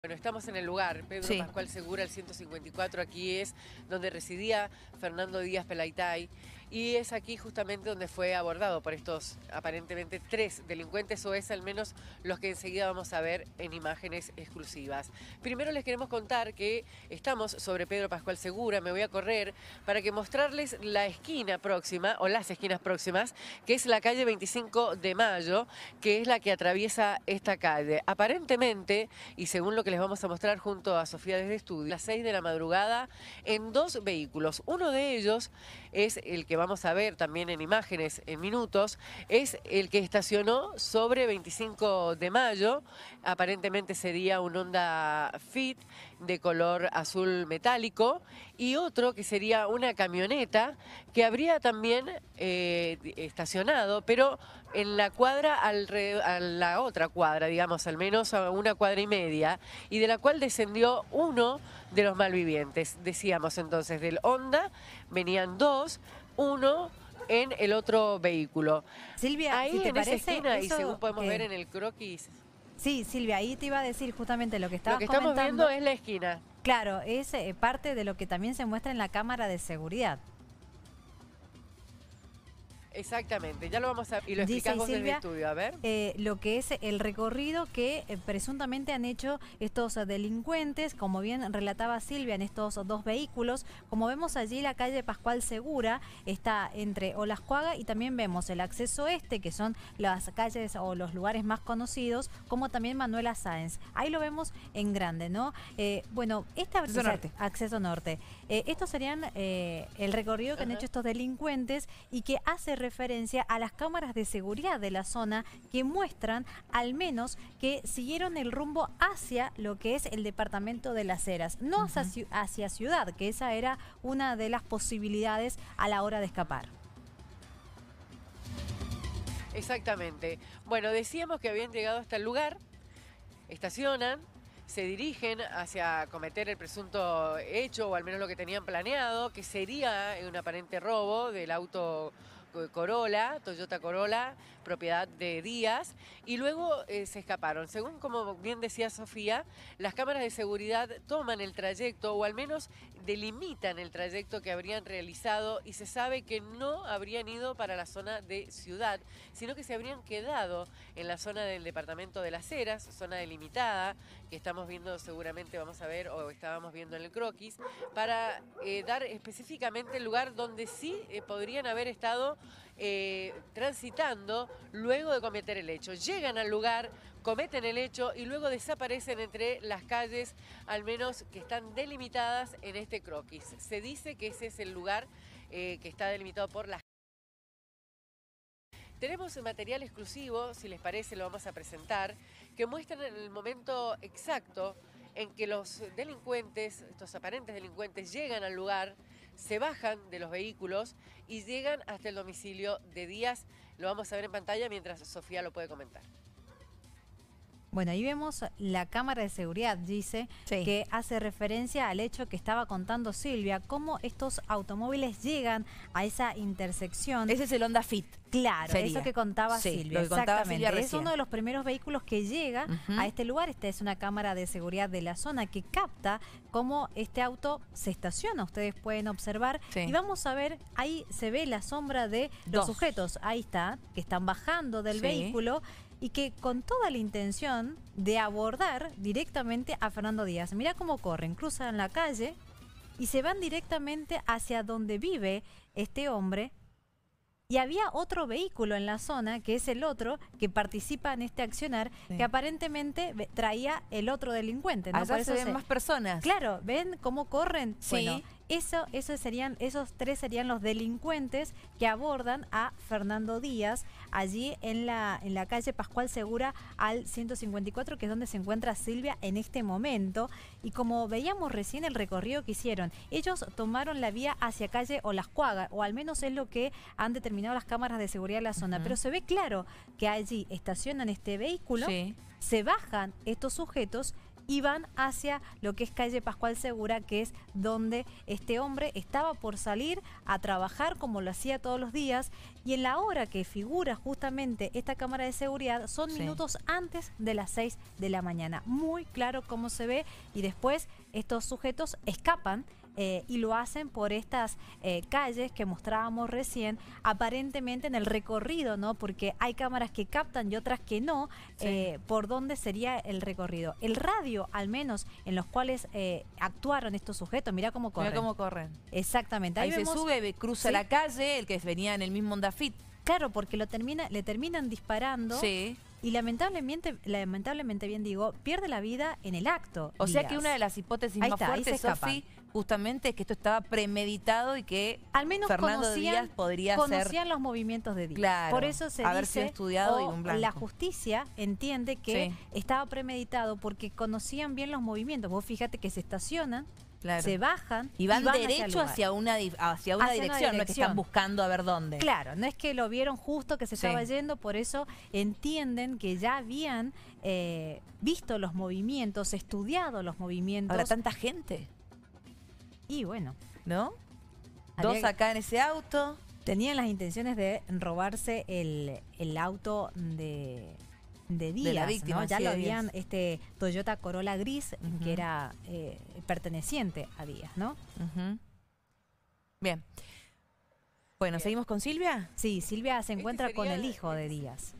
Bueno, estamos en el lugar, Pedro Sí. Pascual Segura, el 154, aquí es donde residía Fernando Díaz Pelaytay, y es aquí justamente donde fue abordado por estos aparentemente 3 delincuentes, o es al menos los que enseguida vamos a ver en imágenes exclusivas. Primero les queremos contar que estamos sobre Pedro Pascual Segura, me voy a correr para que mostrarles la esquina próxima, o las esquinas próximas, que es la calle 25 de Mayo, que es la que atraviesa esta calle. Aparentemente, y según lo que les vamos a mostrar junto a Sofía desde estudio, a las 6 de la madrugada en 2 vehículos. Uno de ellos es el que vamos a ver también en imágenes en minutos, es el que estacionó sobre 25 de Mayo, aparentemente sería un Honda Fit de color azul metálico, y otro que sería una camioneta que habría también estacionado, pero en la cuadra, a la otra cuadra, digamos, al menos a una cuadra y media, y de la cual descendió uno de los malvivientes. Decíamos entonces, del Honda venían 2, uno en el otro vehículo. Silvia, Ahí si te en esa parece, esquina, y eso según podemos que- ver en el croquis, Sí, Silvia, ahí te iba a decir justamente lo que lo estabas que estamos comentando. viendo es la esquina. Claro, es parte de lo que también se muestra en la cámara de seguridad. Exactamente, ya lo vamos a... Y lo Dice explicás vos desde el Silvia, estudio, a ver. lo que es el recorrido que presuntamente han hecho estos delincuentes, como bien relataba Silvia, en estos 2 vehículos. Como vemos allí, la calle Pascual Segura está entre Olascuaga, y también vemos el acceso este, que son las calles o los lugares más conocidos, como también Manuela Sáenz. Ahí lo vemos en grande, ¿no? Bueno, Acceso norte. Acceso norte. Estos serían el recorrido que han hecho estos delincuentes, y que hace referencia a las cámaras de seguridad de la zona, que muestran al menos que siguieron el rumbo hacia lo que es el departamento de Las Heras, no hacia ciudad, que esa era una de las posibilidades a la hora de escapar. Exactamente. Bueno, decíamos que habían llegado hasta el lugar, estacionan, se dirigen hacia cometer el presunto hecho, o al menos lo que tenían planeado, que sería un aparente robo del auto Corolla, Toyota Corolla, propiedad de Díaz, y luego se escaparon. Según como bien decía Sofía, las cámaras de seguridad toman el trayecto, o al menos delimitan el trayecto que habrían realizado, y se sabe que no habrían ido para la zona de ciudad, sino que se habrían quedado en la zona del departamento de Las Heras, zona delimitada, que estamos viendo seguramente, vamos a ver, o estábamos viendo en el croquis, para dar específicamente el lugar donde sí podrían haber estado transitando luego de cometer el hecho. Llegan al lugar, cometen el hecho y luego desaparecen entre las calles, al menos que están delimitadas en este croquis. Se dice que ese es el lugar que está delimitado por las... Tenemos material exclusivo, si les parece lo vamos a presentar, que muestran el momento exacto en que los delincuentes, estos aparentes delincuentes, llegan al lugar, se bajan de los vehículos y llegan hasta el domicilio de Díaz. Lo vamos a ver en pantalla mientras Sofía lo puede comentar. Bueno, ahí vemos la cámara de seguridad, dice, Sí. que hace referencia al hecho que estaba contando Silvia, cómo estos automóviles llegan a esa intersección. Ese es el Honda Fit. Claro, sería. eso que contaba Sí, Silvia, lo que contaba exactamente. Silvia Es recién. uno de los primeros vehículos que llega a este lugar. Esta es una cámara de seguridad de la zona que capta cómo este auto se estaciona. Ustedes pueden observar. Sí. Y vamos a ver, ahí se ve la sombra de los 2 sujetos. Ahí está, que están bajando del Sí. vehículo, y que con toda la intención de abordar directamente a Fernando Díaz. Mira cómo corren, cruzan la calle y se van directamente hacia donde vive este hombre. Y había otro vehículo en la zona, que es el otro que participa en este accionar, Sí. que aparentemente traía el otro delincuente, ¿no? Allá Por se eso ven más personas. Claro, ¿ven cómo corren? Sí. Bueno, esos 3 serían los delincuentes que abordan a Fernando Díaz allí en la calle Pascual Segura al 154, que es donde se encuentra Silvia en este momento. Y como veíamos recién el recorrido que hicieron, ellos tomaron la vía hacia calle Olascuaga, o al menos es lo que han determinado las cámaras de seguridad de la zona. Pero se ve claro que allí estacionan este vehículo, Sí. se bajan estos sujetos y van hacia lo que es calle Pascual Segura, que es donde este hombre estaba por salir a trabajar como lo hacía todos los días, y en la hora que figura justamente esta cámara de seguridad son Sí. minutos antes de las 6 de la mañana. Muy claro cómo se ve, y después estos sujetos escapan y lo hacen por estas calles que mostrábamos recién, aparentemente en el recorrido, ¿no? Porque hay cámaras que captan y otras que no, Sí. por dónde sería el recorrido. El radio, al menos, en los cuales actuaron estos sujetos, mirá cómo corren. Mira cómo corren. Exactamente. Ahí se vemos- sube, cruza ¿Sí? la calle, el que venía en el mismo Honda Fit. Claro, porque le terminan disparando. Sí. Y lamentablemente, bien digo, pierde la vida en el acto. O sea Díaz. que una de las hipótesis Ahí más está, ahí fuertes, se escapan. Sofi, justamente es que esto estaba premeditado y que Al menos Fernando Díaz podría conocían ser... los movimientos de Díaz. Claro, Por eso se haber dice, sido estudiado y o un blanco. la justicia entiende que Sí. estaba premeditado porque conocían bien los movimientos. Vos fíjate que se estacionan, Claro. se bajan Y van hacia el derecho lugar. hacia una Hacia una dirección, no es que están dirección. buscando a ver dónde. Claro, no es que lo vieron justo que se Sí. estaba yendo, por eso entienden que ya habían visto los movimientos, estudiado los movimientos. Ahora, tanta gente, Y bueno, ¿no? había- Dos acá en ese auto. tenían las intenciones de robarse el auto de Díaz, la víctima, ¿no? Ya sí, lo de habían, Díaz. este Toyota Corolla gris, Ujú. que era perteneciente a Díaz, ¿no? Ujú. Bien. Bueno, Bien. ¿seguimos con Silvia? Sí, Silvia se encuentra con sería el hijo de Díaz.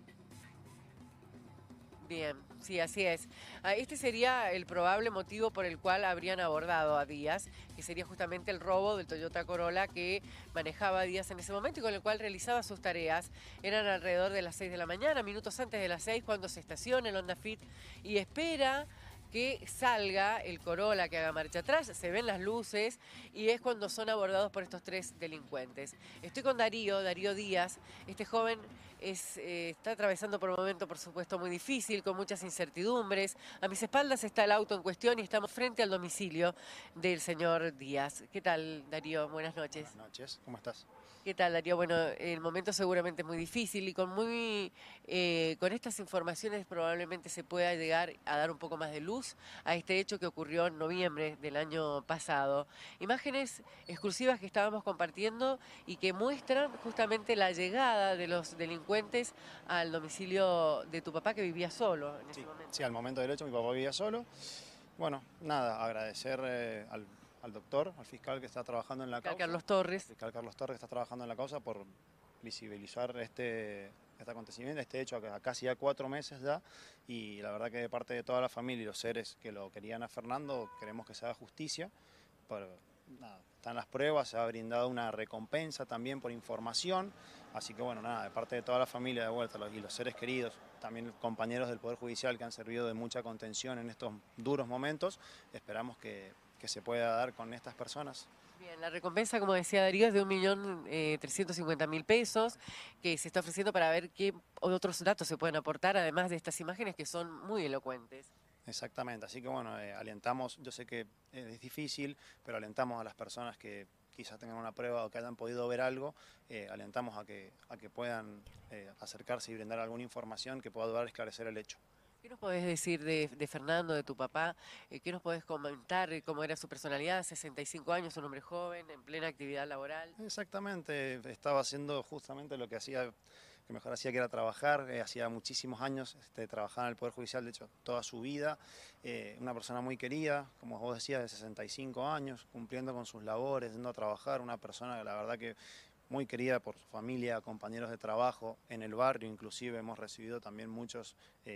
Bien, sí, así es. Este sería el probable motivo por el cual habrían abordado a Díaz, que sería justamente el robo del Toyota Corolla que manejaba Díaz en ese momento y con el cual realizaba sus tareas. Eran alrededor de las 6 de la mañana, minutos antes de las 6, cuando se estaciona el Honda Fit y espera que salga el Corolla, que haga marcha atrás, se ven las luces y es cuando son abordados por estos tres delincuentes. Estoy con Darío Díaz. Este joven está atravesando por un momento, por supuesto, muy difícil, con muchas incertidumbres. A mis espaldas está el auto en cuestión y estamos frente al domicilio del señor Díaz. ¿Qué tal, Darío? Buenas noches. Buenas noches, ¿cómo estás? ¿Qué tal, Darío? Bueno, el momento seguramente es muy difícil y con estas informaciones probablemente se pueda llegar a dar un poco más de luz a este hecho que ocurrió en noviembre del año pasado. Imágenes exclusivas que estábamos compartiendo y que muestran justamente la llegada de los delincuentes al domicilio de tu papá que vivía solo en ese momento. Sí, al momento del hecho mi papá vivía solo. Bueno, nada, agradecer al doctor, al fiscal que está trabajando en la causa. Carlos Torres. Fiscal Carlos Torres que está trabajando en la causa por visibilizar este acontecimiento, este hecho a casi ya 4 meses ya, y la verdad que de parte de toda la familia y los seres que lo querían a Fernando, queremos que se haga justicia. Nada, están las pruebas, se ha brindado una recompensa también por información, así que bueno, nada, de parte de toda la familia de vuelta y los seres queridos, también compañeros del Poder Judicial que han servido de mucha contención en estos duros momentos, esperamos que se pueda dar con estas personas. Bien, la recompensa, como decía Darío, es de 1.350.000 pesos que se está ofreciendo para ver qué otros datos se pueden aportar, además de estas imágenes que son muy elocuentes. Exactamente, así que bueno, alentamos, yo sé que es difícil, pero alentamos a las personas que quizás tengan una prueba o que hayan podido ver algo, alentamos a que puedan acercarse y brindar alguna información que pueda ayudar a esclarecer el hecho. ¿Qué nos podés decir de Fernando, de tu papá? ¿Qué nos podés comentar? ¿Cómo era su personalidad? 65 años, un hombre joven, en plena actividad laboral. Exactamente, estaba haciendo justamente lo que hacía, que mejor hacía, que era trabajar. Hacía muchísimos años trabajaba en el Poder Judicial, de hecho toda su vida. Una persona muy querida, como vos decías, de 65 años, cumpliendo con sus labores, yendo a trabajar. Una persona, la verdad, que muy querida por su familia, compañeros de trabajo, en el barrio inclusive hemos recibido también muchos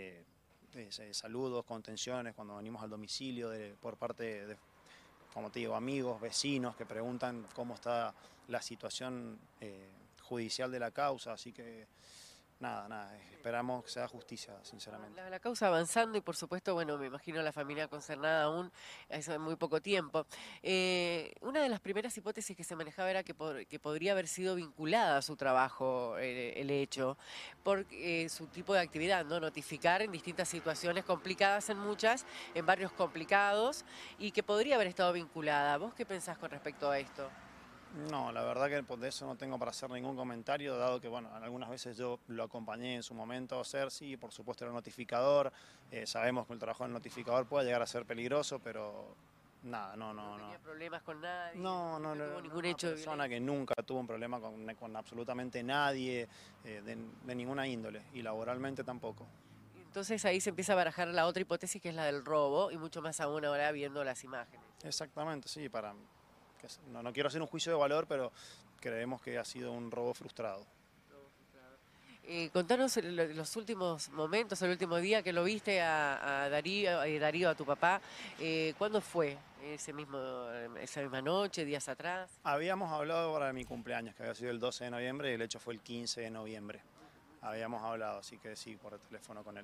saludos, contenciones cuando venimos al domicilio por parte de, como te digo, amigos, vecinos que preguntan cómo está la situación judicial de la causa, así que nada, esperamos que sea justicia, sinceramente. La causa avanzando y por supuesto, bueno, me imagino la familia concernada aún, eso en muy poco tiempo. Una de las primeras hipótesis que se manejaba era que podría haber sido vinculada a su trabajo el hecho, por su tipo de actividad, ¿no? Notificar en distintas situaciones complicadas en barrios complicados, y que podría haber estado vinculada. ¿Vos qué pensás con respecto a esto? No, la verdad que de eso no tengo para hacer ningún comentario, dado que, bueno, algunas veces yo lo acompañé en su momento a hacer, sí, por supuesto era notificador, sabemos que el trabajo del notificador puede llegar a ser peligroso, pero nada, No tenía problemas con nadie, No, no tuvo ningún una hecho de persona que violencia. nunca tuvo un problema con absolutamente nadie, de ninguna índole, y laboralmente tampoco. Entonces ahí se empieza a barajar la otra hipótesis, que es la del robo, y mucho más aún ahora viendo las imágenes. Exactamente, sí, no quiero hacer un juicio de valor, pero creemos que ha sido un robo frustrado. Contanos los últimos momentos, el último día que lo viste a Darío, a tu papá. ¿Cuándo fue? Esa misma noche, días atrás. Habíamos hablado para mi cumpleaños, que había sido el 12 de noviembre, y el hecho fue el 15 de noviembre. Habíamos hablado, así que sí, por el teléfono con él.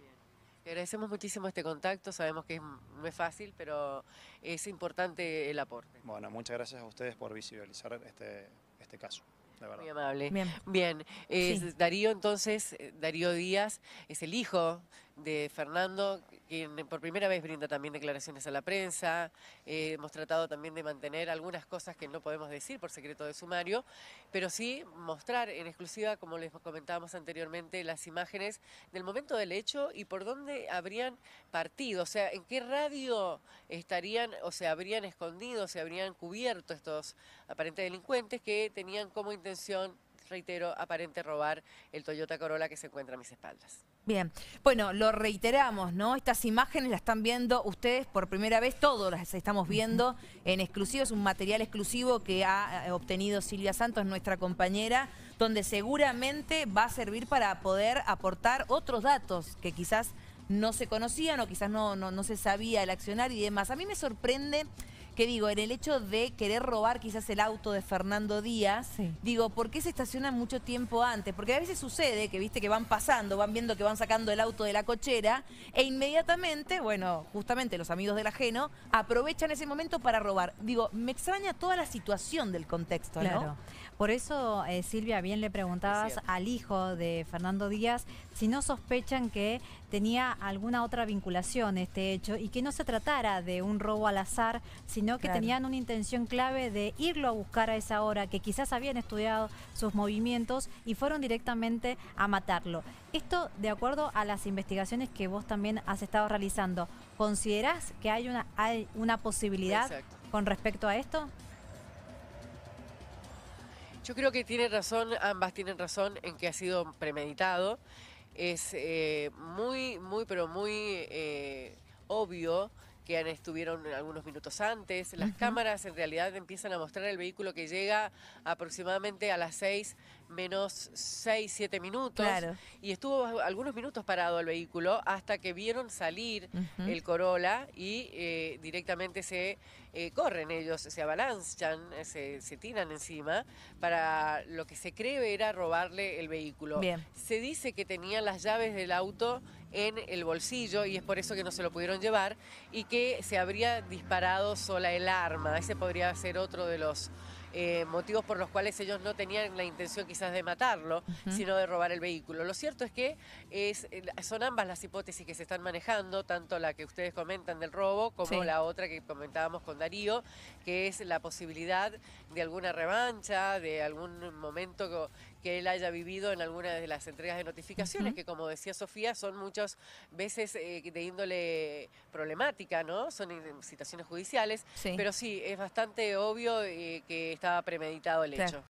Te agradecemos muchísimo este contacto, sabemos que no es fácil, pero es importante el aporte. Bueno, muchas gracias a ustedes por visibilizar este caso, de verdad. Muy amable. Bien. Bien, Sí. Darío entonces, Darío Díaz, es el hijo de Fernando, quien por primera vez brinda también declaraciones a la prensa. Hemos tratado también de mantener algunas cosas que no podemos decir por secreto de sumario, pero sí mostrar en exclusiva, como les comentábamos anteriormente, las imágenes del momento del hecho y por dónde habrían partido, o sea, en qué radio estarían o se habrían escondido, se habrían cubierto estos aparentes delincuentes que tenían como intención, reitero, aparente robar el Toyota Corolla que se encuentra a mis espaldas. Bien, bueno, lo reiteramos, ¿no? Estas imágenes las están viendo ustedes por primera vez, todos las estamos viendo en exclusivo, es un material exclusivo que ha obtenido Silvia Santos, nuestra compañera, donde seguramente va a servir para poder aportar otros datos que quizás no se conocían o quizás no se sabía el accionar y demás. A mí me sorprende que digo, en el hecho de querer robar quizás el auto de Fernando Díaz, Sí. digo, ¿por qué se estacionan mucho tiempo antes? Porque a veces sucede que, viste, que van pasando, van viendo que van sacando el auto de la cochera e inmediatamente, bueno, justamente los amigos del ajeno aprovechan ese momento para robar. Digo, me extraña toda la situación del contexto, ¿no? Claro. Por eso, Silvia, bien le preguntabas Es cierto. al hijo de Fernando Díaz si no sospechan que tenía alguna otra vinculación este hecho y que no se tratara de un robo al azar, sino que Claro. tenían una intención clave de irlo a buscar a esa hora, que quizás habían estudiado sus movimientos y fueron directamente a matarlo. Esto, de acuerdo a las investigaciones que vos también has estado realizando, ¿considerás que hay una posibilidad Exacto. con respecto a esto? Yo creo que tiene razón, ambas tienen razón en que ha sido premeditado. Es pero muy obvio que estuvieron algunos minutos antes. Las cámaras en realidad empiezan a mostrar el vehículo que llega aproximadamente a las 6 menos 6, 7 minutos. Claro. Y estuvo algunos minutos parado el vehículo hasta que vieron salir Ujú. el Corolla y directamente se corren ellos, se avalanchan, se tiran encima para lo que se cree era robarle el vehículo. Bien. Se dice que tenían las llaves del auto en el bolsillo y es por eso que no se lo pudieron llevar y que se habría disparado sola el arma. Ese podría ser otro de los motivos por los cuales ellos no tenían la intención quizás de matarlo, sino de robar el vehículo. Lo cierto es que son ambas las hipótesis que se están manejando, tanto la que ustedes comentan del robo como Sí. la otra que comentábamos con Darío, que es la posibilidad de alguna revancha, de algún momento que él haya vivido en alguna de las entregas de notificaciones, que como decía Sofía, son muchas veces de índole problemática, ¿no? Son situaciones judiciales, Sí. pero sí, es bastante obvio que estaba premeditado el Claro. hecho.